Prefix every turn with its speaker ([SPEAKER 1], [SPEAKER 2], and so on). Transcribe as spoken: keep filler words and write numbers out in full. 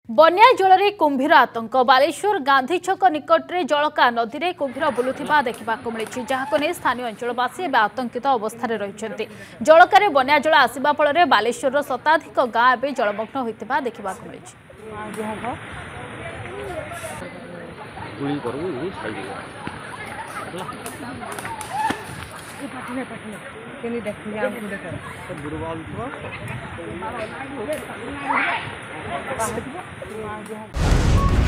[SPEAKER 1] बन्या जल कुंभीर आतंक बालेश्वर गांधी छक निकट में जलका नदी में कुंभीर बुलुवा देखा मिली जहां नहीं स्थानीय अंचलवासी एवं आतंकित अवस्था रही जलकार बन्या जल आसवा फल बालेश्वर शताधिक गाँ एवं जलमग्न होता देखा मिली।
[SPEAKER 2] देखिए